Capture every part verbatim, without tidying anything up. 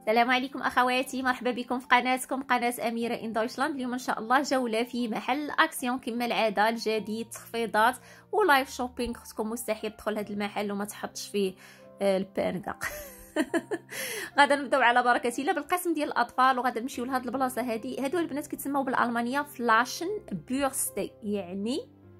السلام عليكم اخواتي، مرحبا بكم في قناتكم قناه اميره ان دويشلاند. اليوم ان شاء الله جوله في محل اكسيون كما العاده، الجديد تخفيضات ولايف شوبينغ. خصكم مستحيل تدخل هذا المحل وما تحطش فيه البانكا. غادا نبداو على بركه الله بالقسم ديال الاطفال، وغادا نمشيو لهاد البلاصه هادي. هادو البنات كيتسموا بالالمانيه فلاشن بورستي، يعني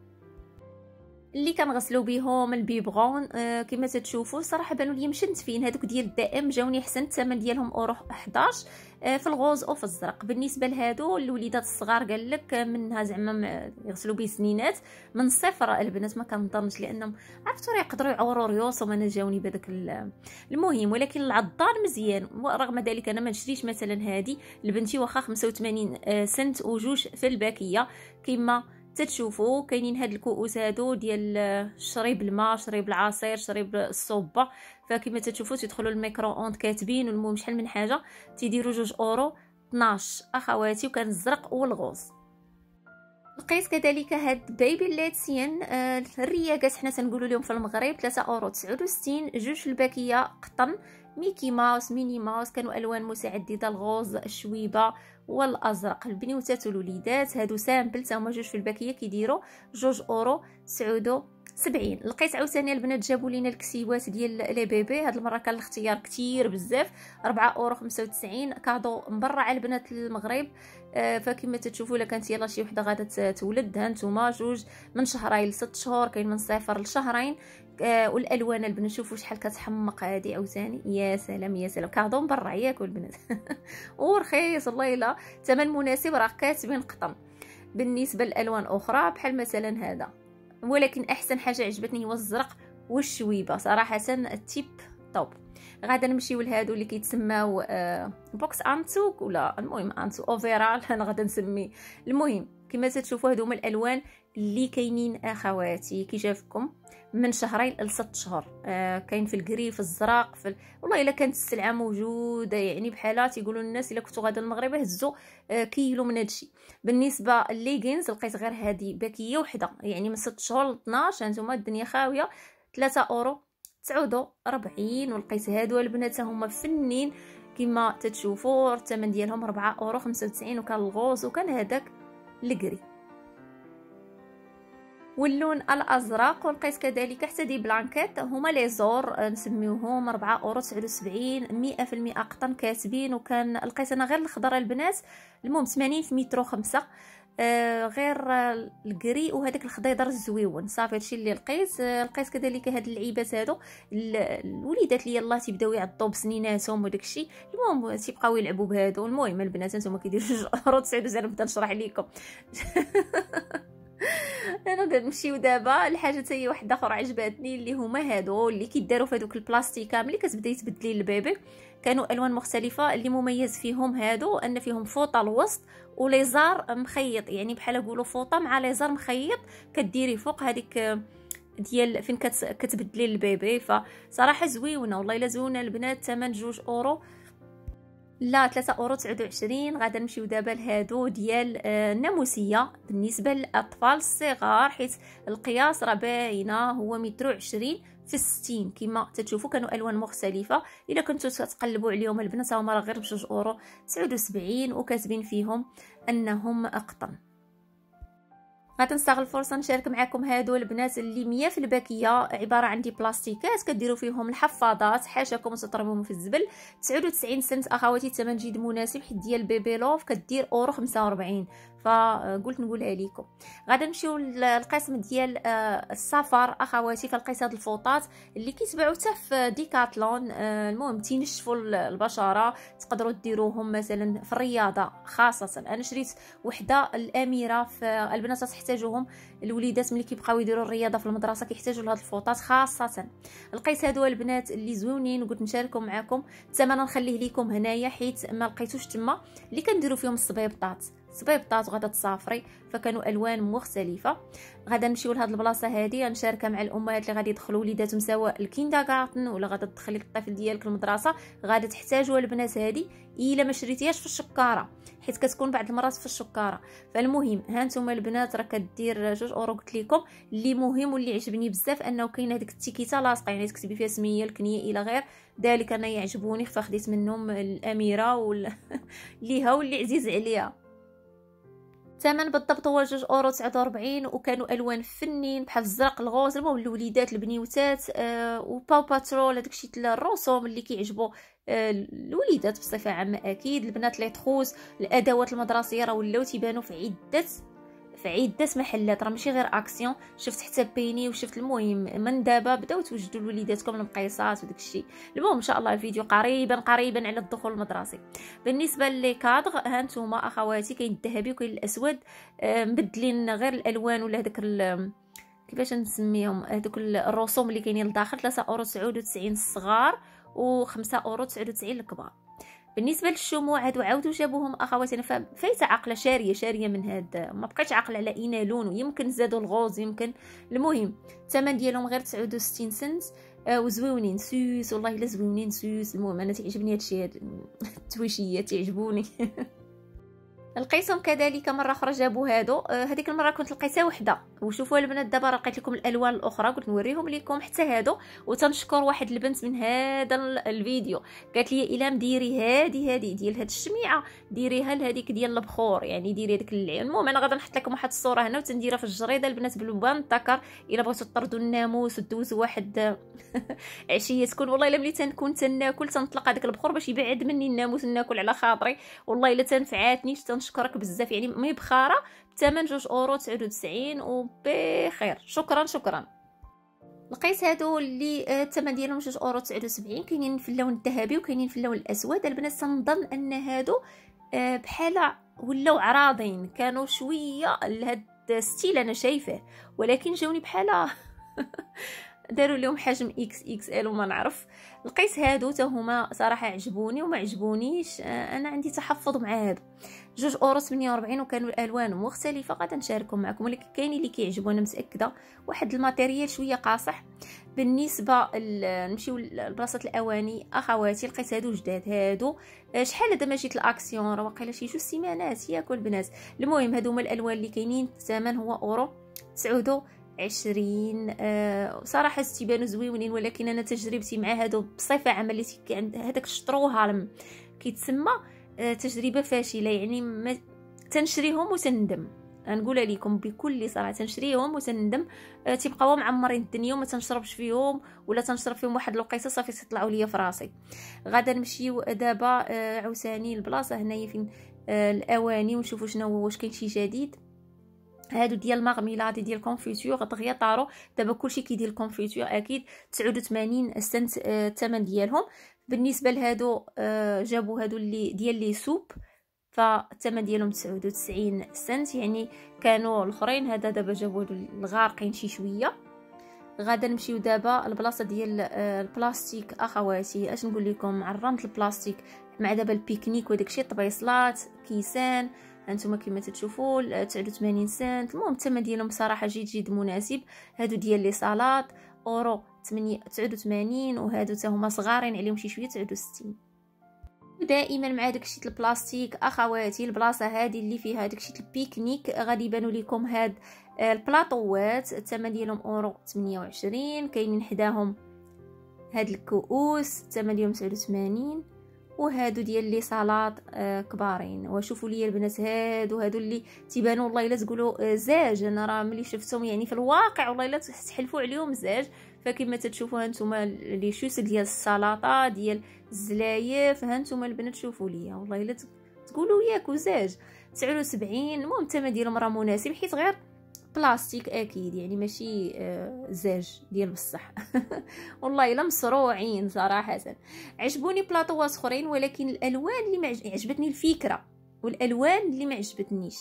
اللي كنغسلوا بهم البيبغون. آه كما تتشوفوا صراحه بانوا لي مشنتفين. هذوك ديال الدائم جاوني حسن، الثمن ديالهم اورو حداش آه في الغوز او في الزرق. بالنسبه لهادو الوليدات الصغار قال لك منها زعما يغسلوا به سنينات من صفر البنات، ما كنظنش لانهم عرفتوا راه يقدروا يعوروا ريوسهم. انا جاوني بهذاك المهم، ولكن العضار مزيان. ورغم ذلك انا ما نشريش مثلا هذه لبنتي، واخا خمسة وثمانين سنت وجوج في الباكيه. كما تتشوفوا كاينين هاد الكؤوس هادو ديال شريب الماء، شريب العصير، شريب الصوبه. فكما تتشوفوا تدخلوا الميكرو اوند كاتبين، والمهم شحال من حاجه تيديروا جوج اورو اثناش اخواتي. وكان الزرق والغوز. لقيت كذلك هاد بيبي لاتسيان آه الرياقات حنا تنقولوا لهم في المغرب ثلاثة اورو تسعة وستين، جوج في الباكيه قطن، ميكي ماوس، ميني ماوس. كانوا الوان متعدده، الغوز، الشويبه والازرق. البنيوتات والوليدات هادو سامبل تا هما جوج في الباكيه كيديروا جوج اورو تسعة وسبعين. لقيت عاوتاني البنات جابوا لينا الكسيوات ديال لي بيبي. هاد المره كان الاختيار كتير بزاف، أربعة اورو خمسة وتسعين، كادو مبرع على البنات المغرب. آه فكما تشوفوا الا كانت يلا شي وحده غادا تولد، ها نتوما جوج من شهرين لست شهور، كاين من صفر لشهرين. آه والالوان البنات شوفوا شحال كتحمق هذه عاوتاني. يا سلام يا سلام، كادو مبرع ياكل البنات. ورخيص والله، الا ثمن مناسب، راه كاتبين قطن. بالنسبه للالوان اخرى بحال مثلا هذا، ولكن احسن حاجه عجبتني هو الزرق والشويبه صراحه التيب توب. غادا نمشيو لهادو اللي كيتسماو آه بوكس انتوك، ولا المهم انتو اوفيرال انا غادا نسميه. المهم كما تشوفوا هادو هما الالوان اللي كاينين اخواتي، كي جافكم من شهرين لست شهور. آه كاين في الكري، في الزرق، في ال... والله الا كانت السلعه موجوده يعني بحالها تيقولوا الناس الا كنتو غادا المغرب هزوا آه كيلو من هادشي. بالنسبه لليغينز لقيت غير هذه باكيه وحده، يعني من ست شهور ل اثناش. هانتوما الدنيا خاويه، ثلاثة اورو تسعة وأربعين. ولقيت هادو البنات هما فنين كما تتشوفوا، الثمن ديالهم أربعة اورو خمسة وتسعين. وكان الغوز وكان هذاك الكري واللون الازرق. ولقيت كذلك حتى دي بلانكيت هما لي زور نسميوهم أربعة اورو تسعة وسبعين، مية في المية قطن كاتبين. وكان لقيت انا غير الخضر البنات، المهم ثمانين في متر خمسة. آه غير الكري وهذاك الخضيضر الزويون. صافي هادشي اللي لقيت. آه لقيت كذلك هاد اللعيبات هادو الوليدات اللي يلاه تيبداو يعضوا بسنيناتهم وداكشي، المهم تيبقاو يلعبوا بهادو. المهم البنات نتوما كيديروا جوج اورو تسعة وسبعين. نبدا نشرح لكم. انا نمشيو دابا لحاجه حتى هي واحده اخرى عجبتني، اللي هما هادو اللي كيداروا في هذوك البلاستيكه ملي كتبداي تبدلي للبيبي. كانوا الوان مختلفه، اللي مميز فيهم هادو ان فيهم فوطه الوسط وليزار مخيط، يعني بحال نقولوا فوطه مع ليزار مخيط كديري فوق هذيك ديال فين كتبدلي للبيبي. فصراحه زويونه والله الا زويونه البنات. ثمن جوج اورو لا ثلاثة اورو تسعة وعشرين. غادا نمشيو دابا لهادو ديال الناموسيه بالنسبه للاطفال الصغار، حيت القياس راه باينه هو متر وعشرين في ستين. كما تتشوفوا كانوا الوان مختلفه. الا كنتو تقلبوا عليهم البنات هما راه غير بجوج اورو تسعة وسبعين، وكاتبين فيهم انهم قطن. غادي نستغل الفرصه نشارك معكم هادو البنات اللي مية في الباكيه، عباره عن دي بلاستيكات كديروا فيهم الحفاضات، حاشاكم تضربوهم في الزبل. تسعة وتسعين سنت اخواتي، الثمن جد مناسب حيت ديال بيبي لوف كدير اورو خمسة وأربعين. فقلت نقولها لكم. غادي نمشيو للقسم ديال السفر اخواتي. فلقيت هاد الفوطات اللي كيتباعوا حتى في ديكاتلون. المهم تينشفوا البشره، تقدروا ديروهم مثلا في الرياضه خاصه. انا شريت وحده الاميره، في البنات تحتاجوهم، الوليدات ملي كيبقاو يديروا الرياضه في المدرسه كيحتاجوا لهاد الفوطات خاصه. لقيت هادو البنات اللي زوينين وقلت نشاركهم معكم. الثمن نخليه لكم هنايا حيت ما لقيتوش تما اللي كنديروا فيهم الصبيبطات. صبيبطات وغادا تسافري، فكانوا الوان مختلفه. غادا نمشيو لهاد البلاصه هذه نشاركها مع الامهات اللي غادي يدخلوا وليداتهم سواء الكيندغارتن ولا غادا تدخلي الطفل ديالك المدرسه. غادا تحتاجوا البنات هذه الا ما شريتيهاش في الشكاره، حيت كتكون بعض المرات في الشكاره. فالمهم ها نتوما البنات راه كدير جوج اورو قلت لكم. اللي مهم واللي عجبني بزاف انه كاين هذيك التيكيته لاصقه، يعني تكتبي فيها سميه الكنيه الى غير ذلك. انا يعجبوني فخديت منهم الاميره وال... ليها واللي عزيز عليها. الثمن بالضبط هو جوج اورو تسعة وأربعين، وكانوا الوان فنين بحال الزرق الغوز. المهم الوليدات البنيوتات آه وباو باترول هذاك الشيء الرسوم اللي كيعجبوا آه الوليدات بصفه عامه. اكيد البنات لي تخوز الادوات المدرسيه راه ولاو تيبانوا في عده في عده محلات، راه ماشي غير اكسيون. شفت حتى بيني وشفت. المهم من دابا بداو توجدوا لوليداتكم المقيسات وداك الشيء. المهم ان شاء الله الفيديو قريبا قريبا على الدخول المدرسي. بالنسبه لي كادغ ها نتوما اخواتي، كاين الذهبي وكاين الاسود آه مبدلين غير الالوان ولا هذاك كيفاش نسميهم هذوك الرسوم اللي كاينين لداخل. ثلاثة اورو تسعة وتسعين الصغار و5 اورو تسعة وتسعين الكبار. بالنسبه للشموع هادو عاودوا جابوهم اخواتي. انا فايته عاقله شاريه شاريه من هاد، ما بقيتش عاقله على اين لون، ويمكن زادوا الغوز يمكن. المهم الثمن ديالهم غير تسعة وستين سنت آه وزويونين سوس والله الا زويونين سوس. المهم انا تعجبني هادشي، هاد التويشيات تعجبوني. لقيتهم كذلك مره اخرى جابوا هادو. آه هذيك المره كنت لقيتها وحده. وشوفوا البنات دابا لقيت لكم الالوان الاخرى، قلت نوريهم لكم حتى هادو. وتنشكر واحد البنت من هذا الفيديو قالت لي الهام ديري هادي هادي ديال هاد الشميعه ديريها لهذيك ديال البخور، يعني ديري هذيك اللعين. المهم انا غادي نحط لكم واحد الصوره هنا وتنديرها في الجريده البنات بالبان الذكر الا بغيتوا تطردوا الناموس ودوزوا واحد عشيه تكون. والله الا ملي تنكون تناكل تنطلق هذاك البخور باش يبعد مني الناموس ناكل على خاطري. والله الا تنفعاتني تنشكرك بزاف، يعني مي بخاره بثمن جوج اورو تسعة وتسعين وبخير. شكرا شكرا. لقيت هادو اللي الثمن ديالهم جوج اورو تسعة وسبعين، كاينين في اللون الذهبي وكاينين في اللون الاسود. البنات تنظن ان هادو بحال ولاو عراضين، كانوا شويه لهاد ستيل انا شايفه، ولكن جاوني بحال داروا لهم حجم اكس اكس ال وما نعرف. لقيت هادو حتى هما صراحه عجبوني وما عجبونيش. انا عندي تحفظ مع هادو. جوج اورو ثمانية وأربعين وكانوا الالوان مختلفه. غادي نشاركهم معكم، ولكن كاين اللي كيعجبو انا متاكده. واحد الماتيريال شويه قاصح. بالنسبه نمشيو لبلاصه الاواني اخواتي، لقيت هادو جداد. هادو شحال هذا ما جيت الاكسيون راه واقيلا شي جوج سيمانات ياكل البنات. المهم هادو هما الالوان اللي كاينين. الثمن هو اورو تسعة وعشرين. آه صراحه تيبانوا زويونين، ولكن انا تجربتي مع هادو بصفه عامه اللي عند هذاك الشطرو هارم كيتسمى آه تجربه فاشله. يعني ما تنشريهم وتندم، نقولها لكم بكل صراحه تنشريهم وتندم. آه تيبقاو معمرين الدنيا وما تنشربش فيهم، ولا تنشرب فيهم واحد الوقيته صافي تطلعوا ليا في راسي. غادا نمشيو دابا آه عاوتاني البلاصه هنايا فين آه الاواني ونشوفوا شنو هو، واش كاين شي جديد. هادو ديال المغميلات ديال الكونفيتور دغيا طارو. دابا كلشي كيدير الكونفيتور اكيد. تسعة وثمانين سنت الثمن ديالهم. بالنسبه لهادو جابوا هادو اللي ديال لي سوب، فالثمن ديالهم تسعة وتسعين سنت. يعني كانوا الاخرين، هذا دابا جابوا الغارقين شي شويه. غادا نمشيو دابا البلاصه ديال البلاستيك اخواتي. اش نقول لكم، عرمت البلاستيك مع دابا البيكنيك وداكشي، طبيصلات كيسان هانتوما كما تشوفوا تسعة وثمانين سنت. المهم الثمن ديالهم بصراحه جد جد مناسب. هادو ديال لي صالات اورو تسعة وثمانين، وهادو حتى هما صغارين عليهم شي شويه تسعة وستين. دائما مع داكشي البلاستيك اخواتي، البلاصه هذه اللي فيها داكشي البيكنيك غادي يبانوا لكم هاد البلاطوات. الثمن ديالهم اورو ثمانية وعشرين. كاينين حداهم هاد الكؤوس الثمن ديالهم تسعة وثمانين، وهادو ديال لي صالات آه كبارين. وشوفوا لي البنات هادو هادو اللي تيبانوا والله الا تقولوا آه زاج. انا راه ملي شفتهم يعني في الواقع والله الا تحلفوا عليهم زاج. فكما تشوفوا هانتوما لي شوس ديال السلطه ديال الزلايف، هانتوما البنات شوفوا ليا والله الا تقولوا ياك زاج. تسعة وسبعين. المهم الثمن ديالهم راه مناسب حيت غير بلاستيك اكيد، يعني ماشي آه زاج ديال بصح. والله الا مصروعين صراحه. عجبوني بلاطوات اخرين، ولكن الالوان اللي ما عجبتني الفكره والالوان اللي ما عجبتنيش.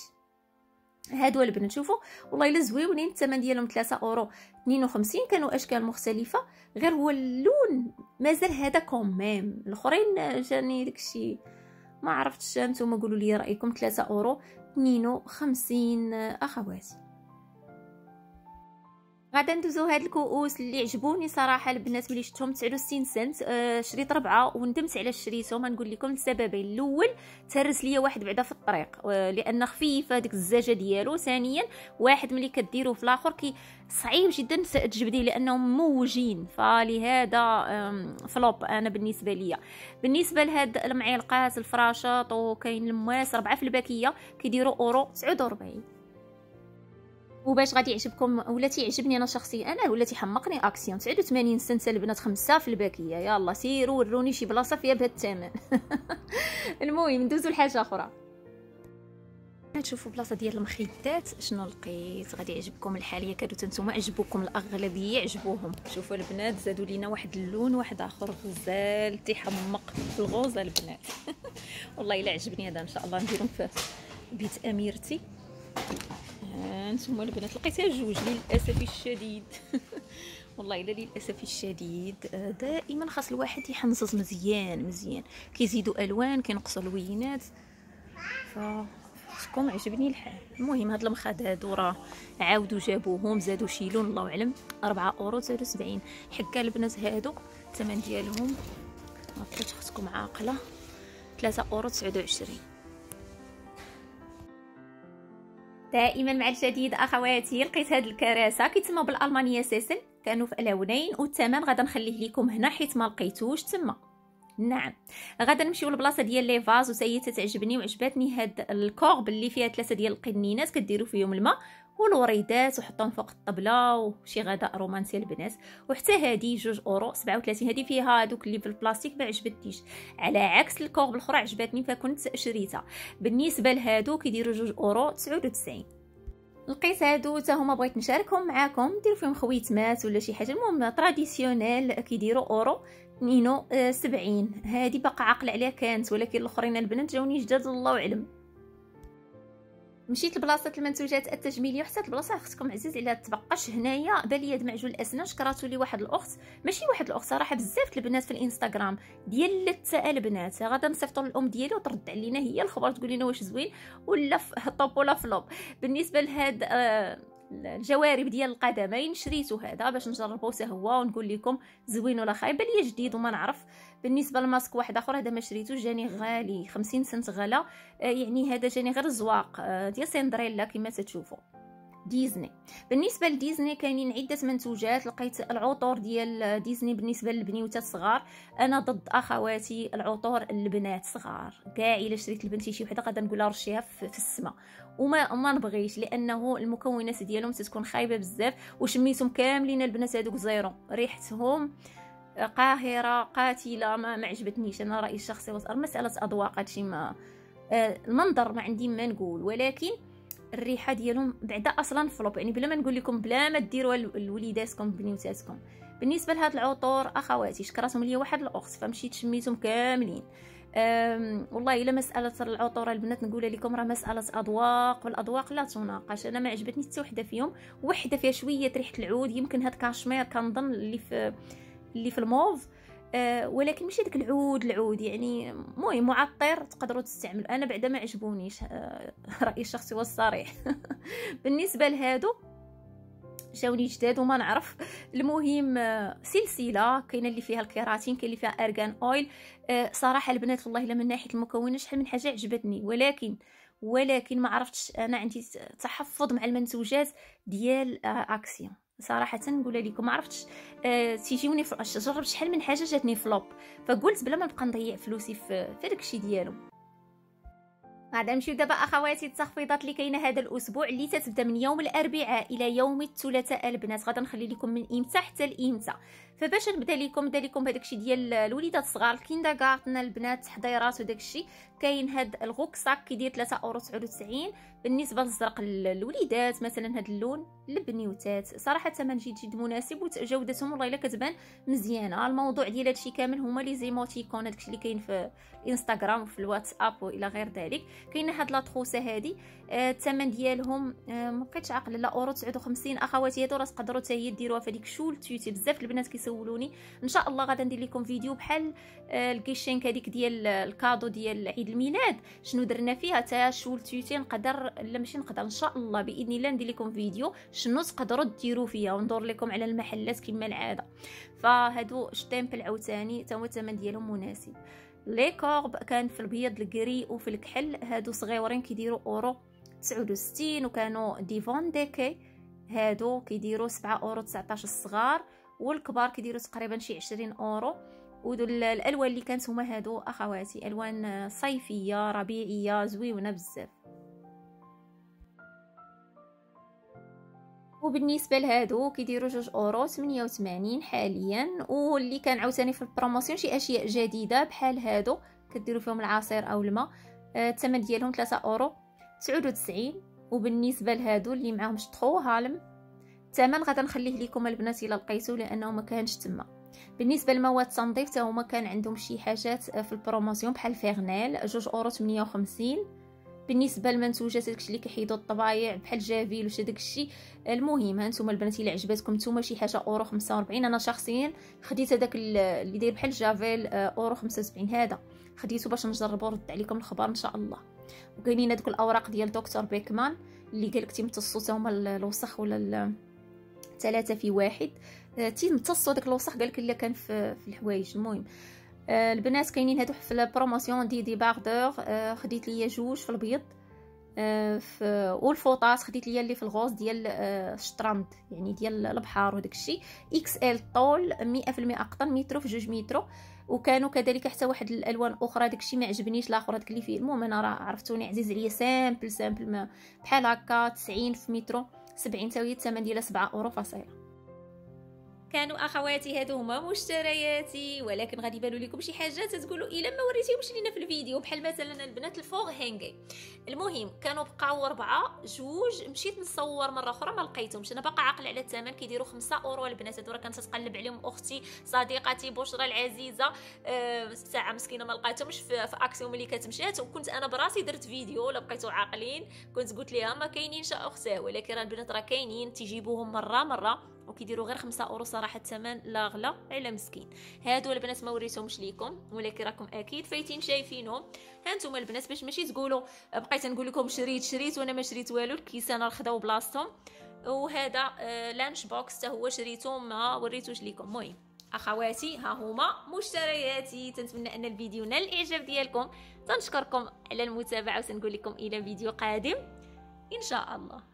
هادو البنات شوفوا والله الا زويونين. الثمن ديالهم ثلاثة اورو اثنين وخمسين. كانوا اشكال مختلفه، غير هو اللون مازال هذا كوميم. الاخرين جاني داكشي ما عرفتش نتوما قولوا لي رايكم. ثلاثة اورو اثنين وخمسين اخواتي. غادا ندوزو هاد الكؤوس اللي عجبوني صراحه البنات ملي شفتهم تسعة وستين سنت. آه شريت ربعه وندمت على شريتهم. نقول لكم لسببين. الاول تهرس ليا واحد بعدا في الطريق آه لان خفيفه ديك الزجاجه ديالو. ثانيا واحد ملي كديروه في الاخر كي صعيب جدا تجبديه لانهم موجين، فلهذا فلوب انا بالنسبه ليا. بالنسبه لهاد المعلقات الفراشات وكاين المواس ربعه في الباكيه كيديروا اورو تسعة وأربعين. وباش غادي يعجبكم ولا تيعجبني انا شخصيا انا ولا تيحمقني اكسيون تسعة وثمانين سنت البنات خمسة في الباكيه. يلا سيروا وروني شي بلاصه فيها بهذا الثمن. المهم ندوزو لحاجه اخرى. تشوفوا بلاصه ديال المخدات شنو لقيت غادي يعجبكم الحال. ياكادوا نتوما عجبوكم الاغلبيه عجبوهم. شوفوا البنات زادوا لينا واحد اللون واحد اخر غزال تيحمق في الغوزه البنات. والله الا عجبني هذا ان شاء الله نديرهم في بيت اميرتي. هانتوما البنات لقيتها جوج للاسف الشديد. والله الا للاسف الشديد. دائما خاص الواحد يحنصص مزيان مزيان. كيزيدوا الوان كينقصوا الوينات. ف شكون عجبني الحال. المهم هاد المخاد هادو راه عاودوا جابوهم زادوا شي لون الله اعلم. أربعة اورو تسعة وسبعين. حكا البنات هادو الثمن ديالهم عطيت اختكم عاقله ثلاثة اورو تسعة وعشرين. دائما مع الجديد اخواتي. لقيت هاد الكراسه كيتسموا بالالمانيه سيسل. كانوا في لونين والثمن غادا نخليه لكم هنا حيت ما لقيتوش تما. نعم غادا نمشيو للبلاصه ديال لي فاز وسي تعجبني وعجبتني هاد الكورب اللي فيها ثلاثه ديال القنينات كديروا فيهم الماء والوريدات وحطهم فوق الطبله وشي غداء رومانسي البنات. وحتى هذه جوج اورو سبعة وثلاثين. هذه فيها هذوك اللي في البلاستيك ما عجبتنيش على عكس الكورب الاخرى عجبتني فكنت شريتها. بالنسبه لهادو كيديروا جوج اورو تسعة وتسعين. لقيت هادو حتى هما بغيت نشاركهم معاكم. ديروا فيهم خويتمات ولا شي حاجه. المهم تراديسيونيل كيديروا اورو اثنين وسبعين. هذه باقا عاقل عليها كانت ولكن الاخرين البنات جاوني جداد الله اعلم. مشيت لبلاصه المنتوجات التجميليه وحتى البلاصه اختكم عزيز عليها تبقاش هنايا. بالي هاد معجون الاسنان شكراتو لي واحد الاخت ماشي واحد الاخت صراحه بزاف البنات في الانستغرام ديال البنات. غادا نصيفطوا للام ديالي وترد علينا هي الخبر تقول لنا واش زوين ولا طوب ولا فلوب. بالنسبه لهاد آه الجوارب ديال القدمين شريتو هذا باش نجربوه حتى هو ونقول لكم زوين ولا خايب. بالي جديد وما نعرف. بالنسبه للماسك واحد اخر هذا ما شريتوش جاني غالي خمسين سنت غلا. آه يعني هذا جاني غير زواق آه ديال سندريلا كما تشوفوا ديزني. بالنسبه لديزني كاينين عده منتوجات. لقيت العطور ديال ديزني بالنسبه للبنيوتات الصغار. انا ضد اخواتي العطور البنات صغار كاع. الا شريت لبنتي شي وحده غادا نقولها رشيها في السماء وما ما نبغيش لانه المكونات ديالهم تتكون خايبه بزاف وشميتهم كاملين البنات هذوك زيرو ريحتهم قاهره قاتله. ما, ما عجبتنيش انا رايي الشخصي. مساله اذواق هادشي ما آه المنظر ما عندي ما نقول ولكن الريحه ديالهم بعدا اصلا فلوب. يعني بلا ما نقول لكم بلا ما ديروها لوليداتكم بنيوتاتكم. بالنسبه لهاد العطور اخواتي شكراتهم ليا واحد الاخت فمشيت شميتهم كاملين. والله الا مساله العطور البنات نقولها لكم راه مساله اذواق والاذواق لا تناقش. انا ما عجبتني حتى وحده فيهم. وحده فيها شويه ريحه العود يمكن هاد كاشمير كنظن اللي في اللي في الموف أه ولكن ماشي داك العود العود يعني. المهم معطر تقدروا تستعملوا. انا بعدا ما عجبونيش أه رايي الشخصي والصريح. بالنسبه لهادو جاوني جداد وما نعرف. المهم أه سلسله كاينه اللي فيها الكيراتين كاين اللي فيها ارغان اويل. أه صراحه البنات والله الا من ناحيه المكونات شحال من حاجه عجبتني ولكن ولكن ما عرفتش. انا عندي تحفظ مع المنتوجات ديال أه اكسيون صراحه نقولها لكم. ما عرفتش أه تيجيوني جربت شحال من حاجه جاتني فلوب فقلت بلا ما نبقى نضيع فلوسي في, في داكشي ديالو. غادا نمشيو دابا اخواتي التخفيضات اللي كاينه هذا الاسبوع اللي تتبدا من يوم الاربعاء الى يوم الثلاثاء البنات. غادا نخلي لكم من امتى حتى لامتى. فباش نبدا لكم نبدا لكم بهداكشي ديال الوليدات الصغار الكيندغارتن البنات تحضيرات وداكشي. كاين هاد الغوكساك كيدير ثلاثة اورو تسعة وتسعين. بالنسبه للزرق الوليدات مثلا هاد اللون البنيوتات صراحه ثمن جد جد مناسب وجودتهم والله الا كتبان مزيانه. الموضوع ديال هادشي كامل هما لي زيموتيكون هادشي اللي كاين في الانستغرام وفي الواتساب والى غير ذلك. كاينه هاد لاطروسه هادي الثمن آه ديالهم آه ما بقيتش عاقله لا اورو تسعة وخمسين. اخواتي هادو راه تقدروا حتى هي ديروها في هذيك شول تيوتي. بزاف البنات كيسولوا كيسولوني. ان شاء الله غادي ندير لكم فيديو بحال الكيشينك هذيك ديال الكادو ديال عيد الميلاد شنو درنا فيها تا شولتيتي، نقدر لا ماشي نقدر ان شاء الله باذن الله ندير لكم فيديو شنو تقدروا ديروا فيها وندور لكم على المحلات كما العاده. فهادو شتامبل عاوتاني تا هو الثمن ديالهم مناسب. لي كورب كان في البيض الكري وفي الكحل، هادو صغيورين كيديروا اورو تسعة وستين، وكانوا ديفون ديكي هادو كيديروا سبعة اورو تسعطاش الصغار، والكبار كيديروا تقريبا شي عشرين اورو. والالوان اللي كانت هما هادو اخواتي الوان صيفيه ربيعيه زويونه بزاف. وبالنسبه لهادو كيديروا جوج اورو ثمانية وثمانين حاليا، واللي كان عاوتاني في البروموسيون شي اشياء جديده بحال هادو كديروا فيهم العصير او الماء، الثمن آه ديالهم ثلاثة اورو تسعة وتسعين. وبالنسبه لهادو اللي معاهم شطخو هالم الثمن غادا نخليه لكم البنات الا لقيتو لانه ما كانش تما. بالنسبه لمواد التنظيف حتى هما كان عندهم شي حاجات في البروموسيون بحال فيغنيل جوج اورو ثمانية وخمسين. بالنسبه للمنتوجات داكشي اللي كيحيدوا الطبايع بحال جافيل وش داكشي، المهم هانتوما البنات الا عجبتكم نتوما شي حاجه اورو خمسة وأربعين. انا شخصيا خديت هذاك اللي داير بحال جافيل اورو خمسة وسبعين، هذا خديته باش نجربو ونرد عليكم الخبر ان شاء الله. وكاينين هذوك الاوراق ديال دكتور بيكمان اللي قالك تيمتصوا هما الوسخ ولا ثلاثة في واحد، تيمتصوا داك الوسخ قالك الا كان في, في الحوايج. المهم آه البنات كاينين هادو في البروموسيون دي دي باردور، آه خديت ليا جوج في البيض آه في والفوطاس خديت ليا اللي في الغوص ديال آه الشطرند يعني ديال البحر وداك الشيء اكس ال طول مية في المية اقطن مترو في جوج مترو. وكانوا كذلك حتى واحد الالوان اخرى داكشي ما عجبنيش الاخر هذاك اللي فيه. المهم انا راه عرفتوني عزيز عليا سامبل سامبل ما بحال هكا تسعين في مترو سبعين تاوي الثمن ديالها سبعة اورو فاصله. كانوا اخواتي هادو هما مشترياتي، ولكن غادي يبانوا لكم شي حاجات تقولوا الا ما وريتيهمش لينا في الفيديو بحال مثلا البنات الفوغ هانغي. المهم كانوا بقاو اربعه جوج، مشيت نصور مره اخرى ما لقيتهمش، انا باقا عاقله على الثمن كيديروا خمسة اورو. البنات هادو راه كانت تتقلب عليهم اختي صديقتي بشرى العزيزه أه ساعه مسكينه ما لقيتهمش في, في اكسيون ملي كتمشات، وكنت انا براسي درت فيديو لا بقيتو عاقلين كنت قلت ليها ما كاينينش اختاه، ولكن راه البنات راه كاينين تيجيبوهم مره مره وكيديروا غير خمسة اورو صراحه الثمن لا غلا على مسكين. هادو البنات ما وريتهمش ليكم ولكن راكم اكيد فايتين شايفينهم. هانتوما البنات باش ماشي تقولوا بقيت نقول لكم شريت شريت وانا ما شريت والو، الكيسان راه خداو بلاصتهم. وهذا آه لانش بوكس حتى هو شريته ما وريتوش ليكم. المهم اخواتي ها هما مشترياتي، تنتمنى ان الفيديو نال الاعجاب ديالكم، تنشكركم على المتابعه وسنقول لكم الى فيديو قادم ان شاء الله.